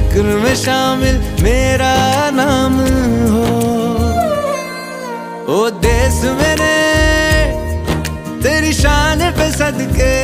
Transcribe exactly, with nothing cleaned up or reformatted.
जिक्र में शामिल मेरा नाम हो। ओ देश मेरे तेरी शान पे सदके